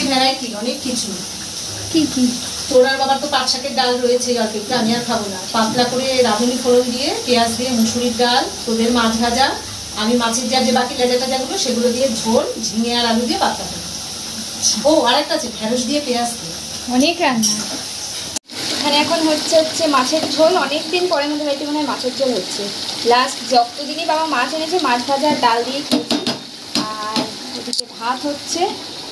Variety, অনেক কিছু। কি কি? তোর আর বাবার তো পাট শাকের ডাল রয়েছে, অল্প একটু, আমি আর খাবো না। পাতলা করে রাঁধুনি ফোড়ন দিয়ে, পেঁয়াজ দিয়ে, মুসুরির ডাল, তোদের মাছ ভাজা, আমি মাছের যে বাকি লেজা টাজাগুলো সেগুলো দিয়ে ঝোল, ঝিঙে আর আলু দিয়ে পাতলা করে। ও আরেকটা আছে, ঢেঁড়স দিয়ে পেঁয়াজ দিয়ে। অনেক রান্না। এখানে এখন হচ্ছে মাছের ঝোল। অনেকদিন পরে আমাদের বাড়িতে মনে হয় মাছের ঝোল হচ্ছে। লাস্ট যতদিনই বাবা মাছ এনেছে মাছ ভাজা আর ডাল দিয়ে খেয়েছি। আর ওদিকে ভাত হচ্ছে,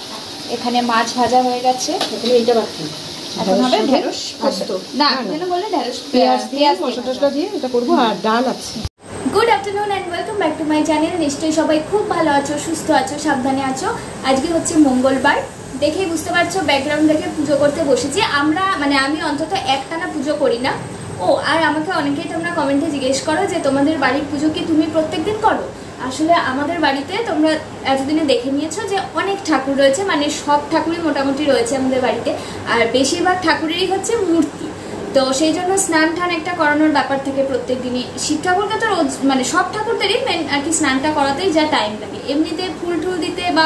এখানে মাছ ভাজা হয়ে গেছে। এইটা বাকি এখন হবে ঢেঁড়স পোস্ত। না কেন বললে ঢেঁড়স পেঁয়াজ মশলা দিয়ে এটা করবো, আর ডাল আছে। Good afternoon and welcome back to my channel. নিশ্চয়ই সবাই খুব ভালো আছো, সুস্থ আছো, সাবধানে আছো। আজকে হচ্ছে মঙ্গলবার, দেখেই বুঝতে পারছো ব্যাকগ্রাউন্ড দেখে পুজো করতে বসেছি আমরা। মানে আমি অন্তত একটানা পুজো করি না। ও আর আমাকে অনেকেই তোমরা কমেন্টে জিজ্ঞেস করো যে তোমাদের বাড়ির পুজো কি তুমি প্রত্যেকদিন করো? আসলে আমাদের বাড়িতে তোমরা এতদিনে দেখে নিয়েছো যে অনেক ঠাকুর রয়েছে, মানে সব ঠাকুরই মোটামুটি রয়েছে আমাদের বাড়িতে। আর বেশিরভাগ ঠাকুরেরই হচ্ছে মূর্তি, তো সেই জন্য স্নান টান একটা করানোর ব্যাপার থাকে প্রত্যেক দিনই। শিব ঠাকুরকে তো রোজ, মানে সব ঠাকুরদেরই মেন আর কি স্নানটা করাতেই যা টাইম লাগে। এমনিতে ফুল টুল দিতে বা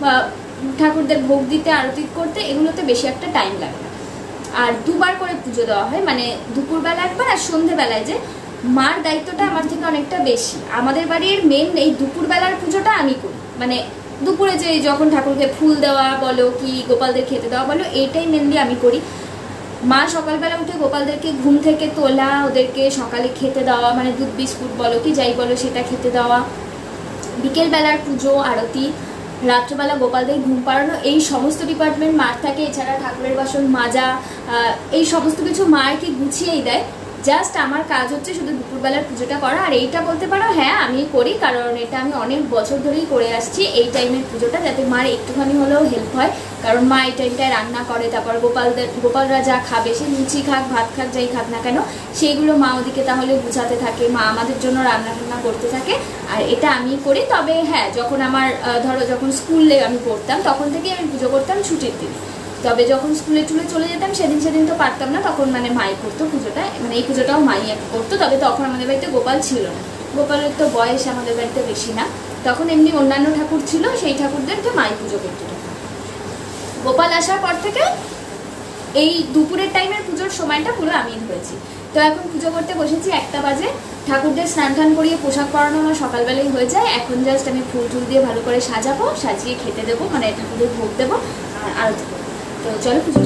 ঠাকুরদের ভোগ দিতে, আরতি করতে, এগুলোতে বেশি একটা টাইম লাগে না। আর দুবার করে পুজো দেওয়া হয়, মানে দুপুরবেলা একবার আর সন্ধেবেলায়। যে মার দায়িত্বটা আমার থেকে অনেকটা বেশি। আমাদের বাড়ির মেন এই দুপুরবেলার পুজোটা আমি করি, মানে দুপুরে যে যখন ঠাকুরকে ফুল দেওয়া বলো কি গোপালদের খেতে দেওয়া বলো, এইটাই মেনলি আমি করি। মা সকালবেলা উঠে গোপালদেরকে ঘুম থেকে তোলা, ওদেরকে সকালে খেতে দেওয়া, মানে দুধ বিস্কুট বলো কি যাই বলো সেটা খেতে দেওয়া, বিকেলবেলার পুজো, আরতি, রাত্রেবেলা গোপালদের ঘুম পাড়ানো, এই সমস্ত ডিপার্টমেন্ট মার থাকে। এছাড়া ঠাকুরের বাসন মাজা, এই সমস্ত কিছু মা আর কি গুছিয়েই দেয়। জাস্ট আমার কাজ হচ্ছে শুধু দুপুরবেলার পুজোটা করা। আর এইটা বলতে পারো হ্যাঁ আমি করি, কারণ এটা আমি অনেক বছর ধরেই করে আসছি এই টাইমের পুজোটা, যাতে মার একটুখানি হলেও হেল্প হয়। কারণ মা এই টাইমটায় রান্না করে, তারপর গোপালরা যা খাবে, সে লুচি খাক ভাত খাক যাই খাক না কেন, সেইগুলো মা ওদিকে তাহলে গুছাতে থাকে, মা আমাদের জন্য রান্না টান্না করতে থাকে। আর এটা আমি করি। তবে হ্যাঁ, যখন আমার ধরো যখন স্কুলে আমি পড়তাম তখন থেকেই আমি পুজো করতাম ছুটির দিন। তবে যখন স্কুলে টুলে চলে যেতাম সেদিন তো পারতাম না, তখন মানে মাই করতো পুজোটা, মানে এই পুজোটাও মাই করতো। তবে তখন আমাদের বাড়িতে গোপাল ছিল না, গোপালের তো বয়স আমাদের বাড়িতে বেশি না, তখন এমনি অন্যান্য ঠাকুর ছিল, সেই ঠাকুরদেরকে মাই পুজো করতো। গোপাল আসার পর থেকে এই দুপুরের টাইমের পুজোর সময়টা পুরো আমি হয়েছি। তো এখন পুজো করতে বসেছি, 1টা বাজে। ঠাকুরদের স্নান টান করিয়ে পোশাক পরানো আমার সকালবেলাই হয়ে যায়। এখন জাস্ট আমি ফুল টুল দিয়ে ভালো করে সাজাবো, সাজিয়ে খেতে দেবো, মানে ঠাকুরদের ভোগ দেবো আর আরতি করবো। তো চলো পুজোটা।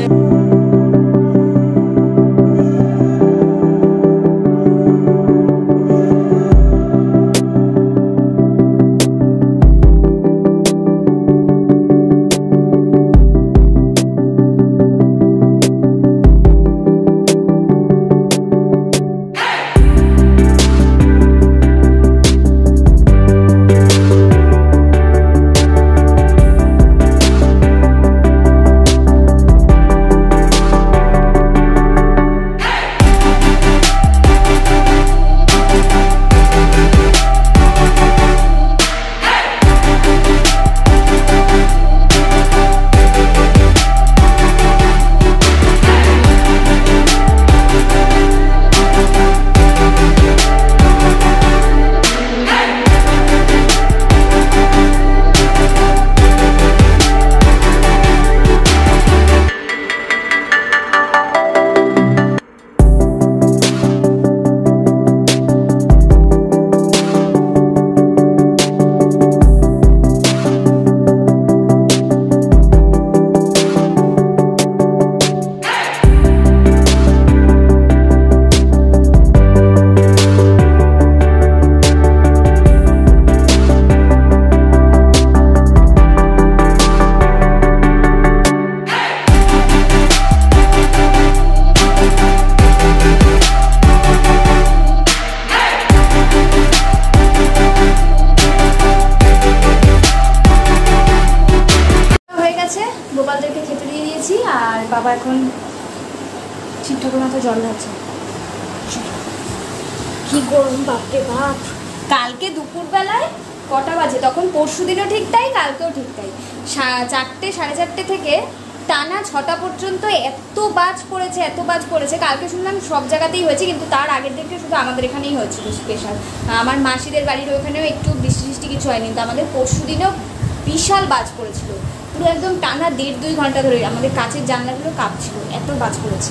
গোপালদেরকে খেতে দিয়ে দিয়েছি, আর বাবা এখন শিব ঠাকুর মাথায় জল ঢালছে। কি গরম বাপরে বাপ! কালকে দুপুরবেলায় কটা বাজে, তখন পরশু দিনও ঠিক তাই, কালকেও ঠিক তাই, 4টে 4:30 থেকে টানা 6টা পর্যন্ত এত বাজ পড়েছে। কালকে শুনলাম সব জায়গাতেই হয়েছে, কিন্তু তার আগের দিনকে শুধু আমাদের এখানেই হয়েছিল স্পেশাল। আমার মাসিদের বাড়ির ওখানেও একটু বৃষ্টি কিছু হয়নি, কিন্তু আমাদের পরশু দিনেও বিশাল বাজ পড়েছিল। পুরো একদম টানা 1.5-2 ঘন্টা ধরে আমাদের কাচের জানলাগুলো কাঁপছিল, এত বাজ পড়েছে।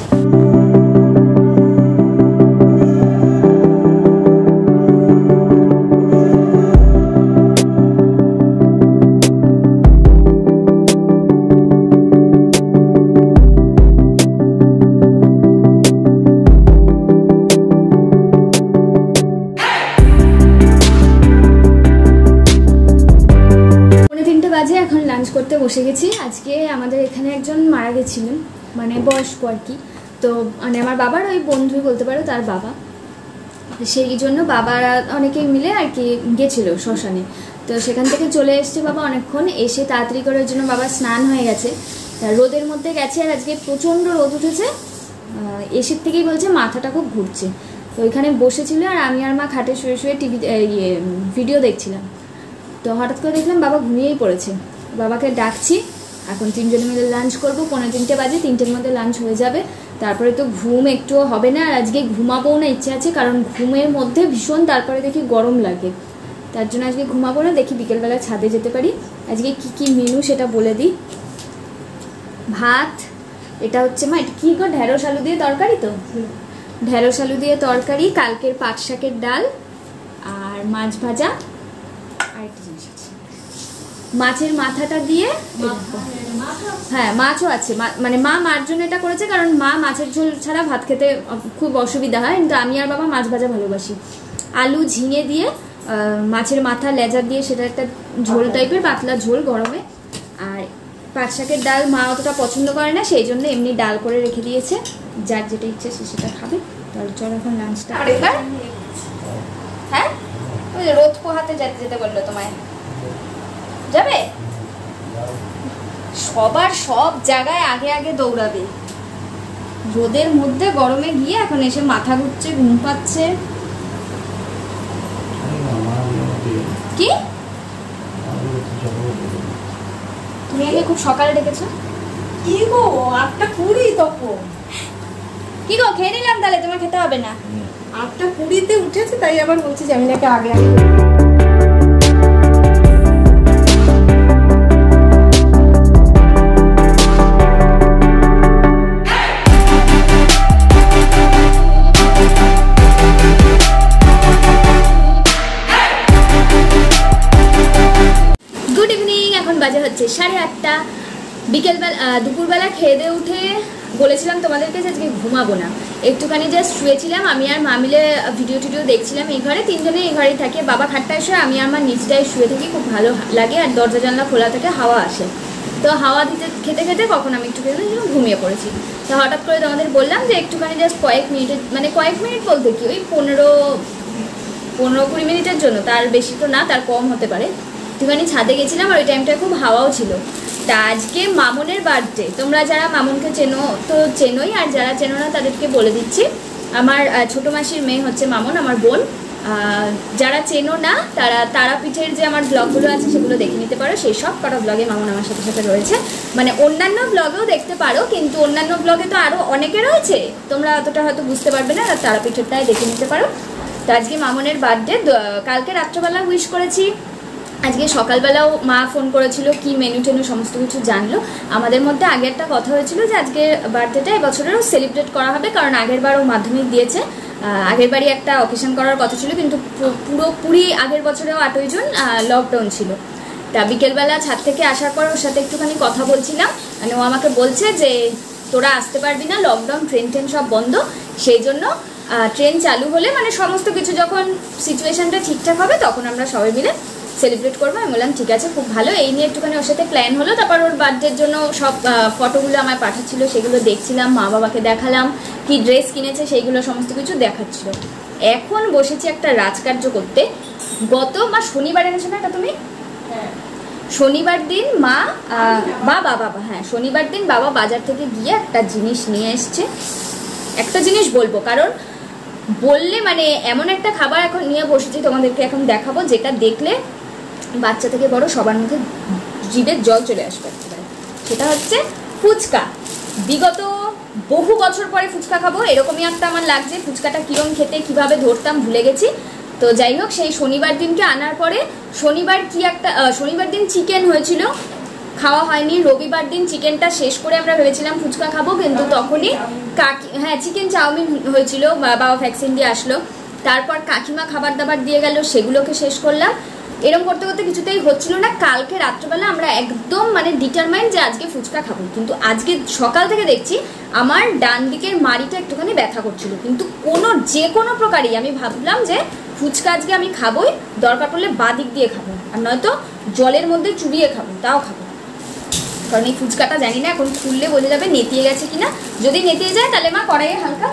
এখন লাঞ্চ করতে বসে গেছি। আজকে আমাদের এখানে একজন মারা গেছিলেন, মানে বয়স্ক আর কি। তো মানে আমার বাবার ওই বন্ধুই বলতে পারো, তার বাবা। সেই জন্য বাবারা অনেকেই মিলে আর কি গেছিল শ্মশানে। তো সেখান থেকে চলে এসছে বাবা অনেকক্ষণ, এসে তাড়াতাড়ি করার জন্য বাবা স্নান হয়ে গেছে। তা রোদের মধ্যে গেছে, আর আজকে প্রচণ্ড রোদ উঠেছে। এসের থেকেই বলছে মাথাটা খুব ঘুরছে। তো ওইখানে বসেছিল, আর আমি আর মা খাটে শুয়ে শুয়ে ভিডিও দেখছিলাম। তো হঠাৎ করে দেখলাম বাবা ঘুমিয়েই পড়েছে। বাবাকে ডাকছি, এখন 3 জনে মিলে লাঞ্চ করবো। 2:45 বাজে, 3টের মধ্যে লাঞ্চ হয়ে যাবে। তারপরে তো ঘুম একটুও হবে না, আর আজকে ঘুমাবো না ইচ্ছে আছে, কারণ ঘুমের মধ্যে ভীষণ তারপরে দেখি গরম লাগে। তার জন্য আজকে ঘুমাবো না, দেখি বিকেলবেলা ছাদে যেতে পারি। আজকে কি কি মেনু সেটা বলে দিই। ভাত, এটা হচ্ছে মা, এটা কী গো, ঢেঁড়স আলু দিয়ে তরকারি। তো ঢেঁড়স আলু দিয়ে তরকারি, কালকের পাট শাকের ডাল, আর মাছ ভাজা। আরেকটা জিনিস আছে, মাছের মাথাটা দিয়ে, হ্যাঁ মাছও আছে। মানে মা মার জন্য এটা করেছে, কারণ মা মাছের ঝোল ছাড়া ভাত খেতে খুব অসুবিধা হয়, কিন্তু আমি আর বাবা মাছ ভাজা ভালোবাসি। আলু ঝিঙে দিয়ে মাছের মাথা লেজা দিয়ে সেটা একটা ঝোল টাইপের, পাতলা ঝোল গরমে। আর পাট শাকের ডাল মা অতটা পছন্দ করে না, সেই জন্য এমনি ডাল করে রেখে দিয়েছে, যার যেটা ইচ্ছে সে সেটা খাবে। তাহলে চল এখন লাঞ্চটা। হ্যাঁ, ওই রোদ পোহাতে যেতে যেতে বললো তোমায়, যাবে? সবার সব জায়গায় আগে আগে দৌড়াবে, রোদের মধ্যে গরমে গিয়ে এখন এসে মাথা ঘুরছে, ঘুম পাচ্ছে। কি তুমি আগে খুব সকালে ডেকেছো? কি গো, 8:20 তখন। কি গো, খেয়ে নিলাম, তাহলে তোমার খেতে হবে না। 8:20-তে উঠেছে, তাই আবার বলছি যে আমি নাকি আগে আগে। গুড ইভিনিং, এখন বাজে হচ্ছে 8:30। বিকেলবেলা দুপুরবেলা খেয়ে দিয়ে উঠে বলেছিলাম তোমাদেরকে যে আজকে ঘুমাবো না, একটুখানি জাস্ট শুয়েছিলাম। আমি আর মা মিলে ভিডিও টিডিও দেখছিলাম। এই ঘরে 3 জনে এই ঘরেই থাকে, বাবা খাটটায় শুয়ে, আমি আর মা নিচটায় শুয়ে থাকি, খুব ভালো লাগে। আর দরজা জানলা খোলা থেকে হাওয়া আসে, তো হাওয়া দিতে খেতে খেতে কখন আমি একটু ঘুমিয়ে পড়েছি। তো হঠাৎ করে তোমাদের বললাম যে একটুখানি জাস্ট কয়েক মিনিট বলতে কি, ওই 15-20 মিনিটের জন্য, তার বেশি তো না, তার কম হতে পারে, একটুখানি ছাদে গেছিলাম। আর ওই টাইমটায় খুব হাওয়াও ছিল। তা আজকে মামনের বার্থডে। তোমরা যারা মামনকে চেনো তো চেনোই, আর যারা চেনো না তাদেরকে বলে দিচ্ছি। আমার ছোটো মাসির মেয়ে হচ্ছে মামন, আমার বোন। যারা চেনো না তারা তারাপীঠের যে আমার ব্লগগুলো আছে সেগুলো দেখে নিতে পারো, সেই সব কটা ব্লগে মামন আমার সাথে সাথে রয়েছে। মানে অন্যান্য ব্লগেও দেখতে পারো, কিন্তু অন্যান্য ব্লগে তো আরও অনেকে রয়েছে, তোমরা অতটা হয়তো বুঝতে পারবে না, আর তারাপীঠেরটাই দেখে নিতে পারো। তো আজকে মামনের বার্থডে, কালকে রাত্রবেলা উইশ করেছি, আজকে সকালবেলাও মা ফোন করেছিল, কি মেনু টেনু সমস্ত কিছু জানলো। আমাদের মধ্যে আগে একটা কথা হয়েছিল যে আজকে বার্থডেটা এবছরেরও সেলিব্রেট করা হবে, কারণ আগের বারও মাধ্যমিক দিয়েছে। আগের বারই একটা অকেশন করার কথা ছিল, কিন্তু পুরোপুরি আগের বছরেও 8ই জুন লকডাউন ছিল। তা বিকেলবেলা ছাদ থেকে আসার পর ওর সাথে একটুখানি কথা বলছিলাম, মানে ও আমাকে বলছে যে তোরা আসতে পারবি না, লকডাউন, ট্রেন সব বন্ধ, সেই জন্য ট্রেন চালু হলে মানে সমস্ত কিছু যখন সিচুয়েশনটা ঠিকঠাক হবে তখন আমরা সবাই মিলে সেলিব্রেট করবো। আমি বললাম ঠিক আছে, খুব ভালো। এই নিয়ে একটুখানি ওর সাথে প্ল্যান হলো। তারপর ওর বার্থডের জন্য সব ফটোগুলো আমায় পাঠাচ্ছিল, সেগুলো দেখছিলাম, মা বাবাকে দেখালাম, কি ড্রেস কিনেছে সেইগুলো সমস্ত কিছু দেখাচ্ছিল। এখন বসেছি একটা রাজকার্য করতে। মা শনিবার এনেছো না এটা তুমি? শনিবার দিন বাবা হ্যাঁ, শনিবার দিন বাবা বাজার থেকে গিয়ে একটা জিনিস নিয়ে এসছে। একটা জিনিস বলবো, কারণ বললে মানে এমন একটা খাবার এখন নিয়ে বসেছি তোমাদেরকে এখন দেখাবো, যেটা দেখলে বাচ্চা থেকে বড় সবার মধ্যে জিভের জল চলে আসবে। সেটা হচ্ছে ফুচকা। বিগত বহু বছর পরে ফুচকা খাবো, এরকমই একটা আমার লাগছে। ফুচকাটা কিরম খেতে, কিভাবে ধরতাম ভুলে গেছি। তো যাই হোক, সেই শনিবার দিনকে আনার পরে শনিবার দিন চিকেন হয়েছিল, খাওয়া হয়নি। রবিবার দিন চিকেনটা শেষ করে আমরা ভেবেছিলাম ফুচকা খাবো, কিন্তু তখনই চিকেন চাউমিন হয়েছিল, বাবা ভ্যাকসিন দিয়ে আসলো। তারপর কাকিমা খাবার দাবার দিয়ে গেল, সেগুলোকে শেষ করলাম। এরকম করতে করতে কিছুতেই হচ্ছিল না। কালকে রাত্রেবেলা আমরা একদম মানে ডিটারমাইন্ড যে আজকে ফুচকা খাবো, কিন্তু আজকে সকাল থেকে দেখছি আমার ডান দিকের মাড়িটা একটুখানি ব্যথা করছিল, কিন্তু যে কোনো প্রকারই আমি ভাবলাম যে ফুচকা আজকে আমি খাবোই, দরকার পড়লে বাঁ দিক দিয়ে খাবো, আর নয়তো জলের মধ্যে চুবিয়ে খাবো, তাও খাবো। কারণ এই ফুচকাটা জানি না এখন খুললে বোঝা যাবে নেতিয়ে গেছে কিনা। যদি নেতিয়ে যায় তাহলে মা কড়াইয়ে হালকা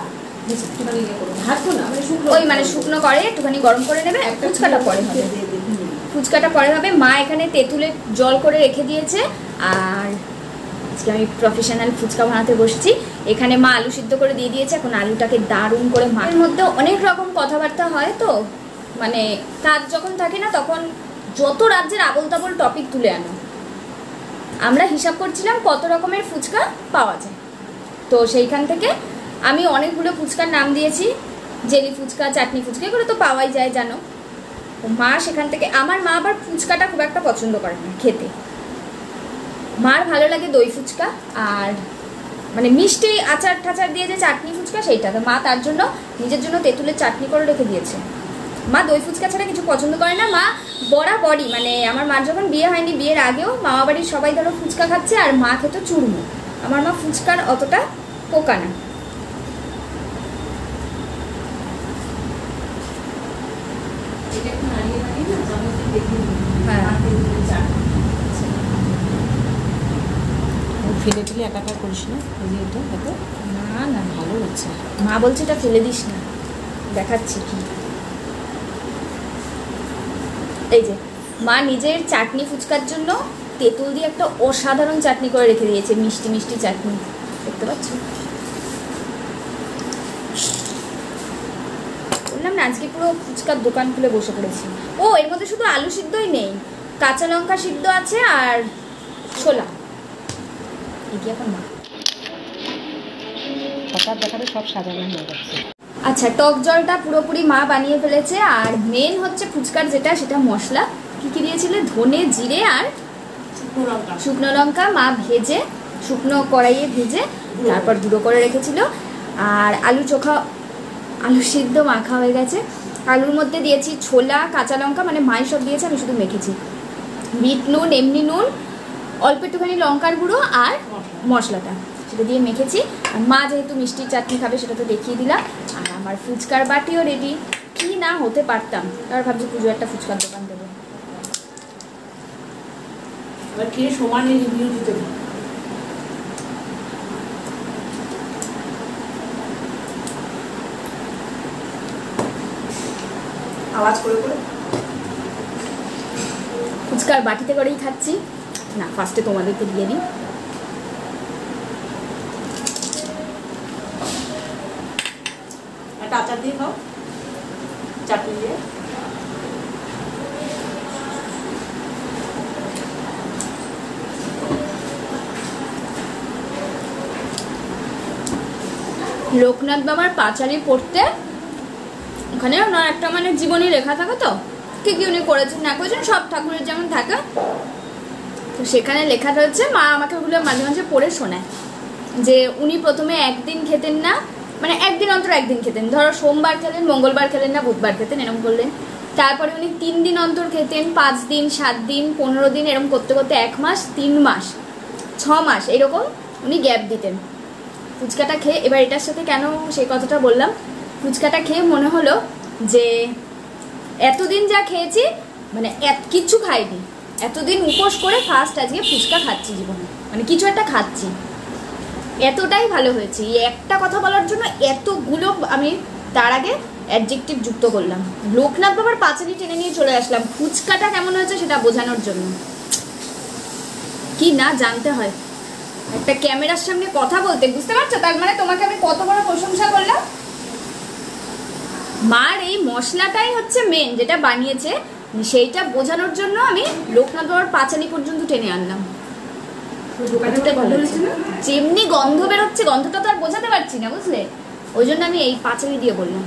ওই মানে শুকনো করে একটুখানি গরম করে নেবে, ফুচকাটা পরে হবে। ফুচকাটা পরে হবে। মা এখানে তেঁতুলের জল করে রেখে দিয়েছে, আর আজকে আমি প্রফেশনাল ফুচকা বানাতে বসেছি। এখানে মা আলু সিদ্ধ করে দিয়ে দিয়েছে, এখন আলুটাকে দারুণ করে মায়ের মধ্যে অনেক রকম কথাবার্তা হয়, তো মানে কাজ যখন থাকে না তখন যত রাজ্যের আবল তাবল টপিক তুলে আনো। আমরা হিসাব করছিলাম কত রকমের ফুচকা পাওয়া যায়, তো সেইখান থেকে আমি অনেকগুলো ফুচকার নাম দিয়েছি, জেলি ফুচকা, চাটনি ফুচকা, এগুলো তো পাওয়াই যায় জানো। মা সেখান থেকে, আমার মা আবার ফুচকাটা খুব একটা পছন্দ করে না খেতে, মার ভালো লাগে দই ফুচকা আর মানে মিষ্টি আচার ঠাচার দিয়ে যে চাটনি ফুচকা সেইটা, তো মা তার জন্য নিজের জন্য তেঁতুলের চাটনি করে রেখে দিয়েছে। মা দই ফুচকা ছাড়া কিছু পছন্দ করে না। মা বরাবরই মানে আমার মার যখন বিয়ে হয়নি, বিয়ের আগেও মামা বাড়ির সবাই ধরো ফুচকা খাচ্ছে আর মা খেতো চুরমু। আমার মা ফুচকার অতটা পোকা না। ফেলে ফেলে একাকার করিস না, না না ভালো হচ্ছে। মা বলছে এটা ফেলে দিস না, দেখাচ্ছি কি। এই যে মা নিজের চাটনি ফুচকার জন্য তেঁতুল দিয়ে একটা অসাধারণ চাটনি করে রেখে দিয়েছে, মিষ্টি মিষ্টি চাটনি, দেখতে পাচ্ছ। বললাম না আজকে পুরো ফুচকার দোকান খুলে বসে পড়েছি। ও এর মধ্যে শুধু আলু সিদ্ধই নেই, কাঁচা লঙ্কা সিদ্ধ আছে আর ছোলা। এখন মা হঠাৎ দেখাতে সব সাজানো হয়ে যাচ্ছে। আচ্ছা, টক জলটা পুরোপুরি মা বানিয়ে ফেলেছে। আর মেন হচ্ছে ফুচকার যেটা, সেটা মশলা কি কি দিয়েছিলে, ধনে, জিরে আর শুকনো লঙ্কা মা ভেজে শুকনো কড়াইয়ে ভেজে তারপর গুঁড়ো করে রেখেছিল। আর আলু চোখা, আলু সিদ্ধ মাখা হয়ে গেছে। আলুর মধ্যে দিয়েছি ছোলা, কাঁচা লঙ্কা, মানে মাই সব দিয়েছে, আমি শুধু মেখেছি। বিট নুন, এমনি নুন, অল্প একটুখানি লঙ্কার গুঁড়ো আর মশলাটা সেটা দিয়ে মেখেছি। আর মা যেহেতু মিষ্টির চাটনি খাবে সেটা তো দেখিয়ে দিলাম। আর আমার ফুচকার বাটিও রেডি। কি না হতে পারতাম, আর ভাবছি পুজো একটা ফুচকার দোকান দেবো। এবার খেয়ে সমানে রিভিউ দিতে হবে। আওয়াজ করে করে ফুচকার বাটিতে করেই খাচ্ছি না, ফার্স্টে তোমাদেরকে দিয়ে দিই। একটা আচার দিয়ে খাও, চাটনি দিয়ে। লোকনাথ বাবার পাঁচালি পড়তে ওখানে ওনার একটা মানে জীবনী লেখা থাকে, তো কি কি উনি করেছেন না করেছেন সব ঠাকুরের যেমন থাকে, তো সেখানে লেখা রয়েছে। মা আমাকে ওগুলো মাঝে মাঝে পড়ে শোনায় যে উনি প্রথমে একদিন খেতেন না, মানে একদিন অন্তর একদিন খেতেন, ধরো সোমবার খেলেন, মঙ্গলবার খেলেন না, বুধবার খেতেন, এরকম করলেন। তারপরে উনি 3 দিন অন্তর খেতেন, 5 দিন, 7 দিন, 15 দিন, এরকম করতে করতে 1 মাস, 3 মাস, 6 মাস এরকম উনি গ্যাপ দিতেন ফুচকাটা খেয়ে। এবার এটার সাথে কেন সেই কথাটা বললাম, ফুচকাটা খেয়ে মনে হলো যে এতদিন যা খেয়েছি মানে কিচ্ছু খাইনি, এতদিন উপোস করে ফার্স্ট আজকে ফুচকা খাচ্ছি জীবনে, মানে কিছু একটা খাচ্ছি, এতটাই ভালো হয়েছে। এই একটা কথা বলার জন্য এতগুলো আমি তার আগে অ্যাডজেক্টিভ যুক্ত করলাম। লোকনাথ বাবার পাঁচালি টেনে নিয়ে চলে আসলাম ফুচকাটা কেমন হয়েছে সেটা বোঝানোর জন্য। কি না জানতে হয় একটা ক্যামেরার সামনে কথা বলতে, বুঝতে পারছো? তার মানে তোমাকে আমি কত বড় প্রশংসা করলাম। মার এই মশলাটাই হচ্ছে মেন যেটা বানিয়েছে, সেইটা বোঝানোর জন্য আমি লোকনাথ বাবার পাঁচালি পর্যন্ত টেনে আনলাম। যেমনি গন্ধ বেরোচ্ছে, গন্ধটা তো আর বোঝাতে পারছি না, বুঝলে? ওই জন্য আমি এই পাঁচালি দিয়ে বললাম।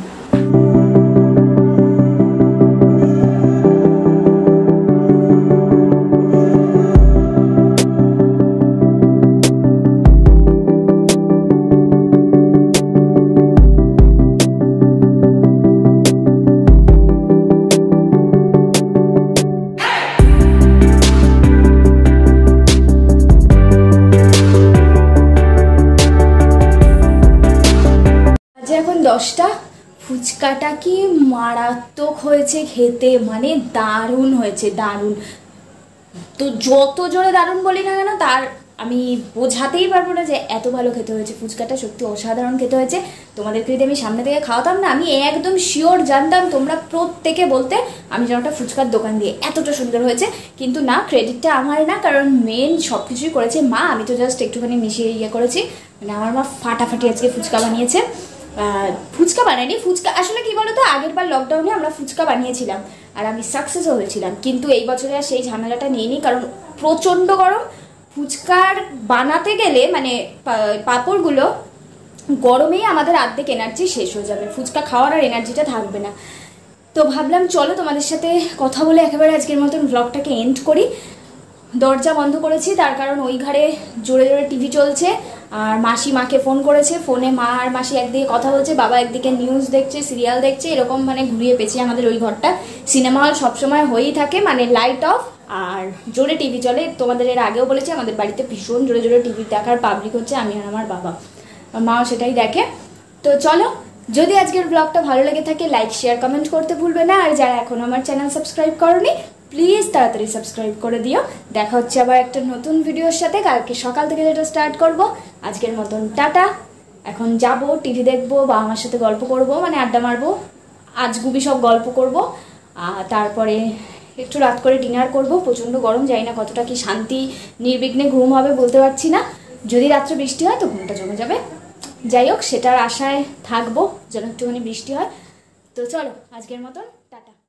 10টা। ফুচকাটা কি মারাত্মক হয়েছে খেতে, মানে দারুণ হয়েছে, দারুণ। তো যত জোরে দারুণ বলি না কেন, তার আমি বোঝাতেই পারবো না যে এত ভালো খেতে হয়েছে। ফুচকাটা সত্যি অসাধারণ খেতে হয়েছে। তোমাদেরকে যদি আমি সামনে থেকে খাওয়াতাম না, আমি একদম শিওর জানতাম তোমরা প্রত্যেকে বলতে আমি যেন একটা ফুচকার দোকান দিয়ে, এতটা সুন্দর হয়েছে। কিন্তু না, ক্রেডিটটা আমার না, কারণ মেন সব কিছুই করেছে মা। আমি তো জাস্ট একটুখানি মিশিয়ে করেছি। মানে আমার মা ফাটাফাটি আজকে ফুচকা বানিয়েছে। ফুচকা বানাইনি, ফুচকা আসলে কি বলতো, আগের বার লকডাউনে আমরা ফুচকা বানিয়েছিলাম আর আমি সাকসেসও হয়েছিলাম, কিন্তু এই বছরে আর সেই ঝামেলাটা নিইনি, কারণ প্রচণ্ড গরম। ফুচকার বানাতে গেলে মানে পাঁপড়গুলো গরমেই আমাদের অর্ধেক এনার্জি শেষ হয়ে যাবে, ফুচকা খাওয়ার আর এনার্জিটা থাকবে না। তো ভাবলাম চলো তোমাদের সাথে কথা বলে একেবারে আজকের মতন ব্লগটাকে এন্ড করি। দরজা বন্ধ করেছি তার কারণ ওই ঘরে জোরে জোরে টিভি চলছে, আর মাসি মাকে ফোন করেছে। ফোনে মা আর মাসি একদিকে কথা বলছে, বাবা একদিকে নিউজ দেখছে, সিরিয়াল দেখছে, এরকম মানে ঘুরিয়ে পেঁচিয়ে আমাদের ওই ঘরটা। সিনেমা হল সবসময় হয়েই থাকে, মানে লাইট অফ আর জোরে টিভি চলে। তোমাদের এর আগেও বলেছি আমাদের বাড়িতে ভীষণ জোরে জোরে টিভি দেখার পাবলিক হচ্ছে আমি আর আমার বাবা, মাও সেটাই দেখে। তো চলো, যদি আজকের ব্লগটা ভালো লেগে থাকে লাইক শেয়ার কমেন্ট করতে ভুলবে না, আর যারা এখন আমার চ্যানেল সাবস্ক্রাইব করোনি প্লিজ তাড়াতাড়ি সাবস্ক্রাইব করে দিও। দেখা হচ্ছে আবার একটা নতুন ভিডিওর সাথে কালকে সকাল থেকে যেটা স্টার্ট করব। আজকের মতন টাটা। এখন যাব টিভি দেখবো, বা আমার সাথে গল্প করব, মানে আড্ডা মারবো, আজগুবি সব গল্প করব। তারপরে একটু রাত করে ডিনার করব। প্রচণ্ড গরম, জানি না কতটা কি শান্তি নির্বিঘ্নে ঘুম হবে বলতে পারছি না। যদি রাত্রে বৃষ্টি হয় তো ঘুমটা জমে যাবে। যাই হোক, সেটার আশায় থাকবো যেন একটুখানি বৃষ্টি হয়। তো চলো, আজকের মতন টাটা।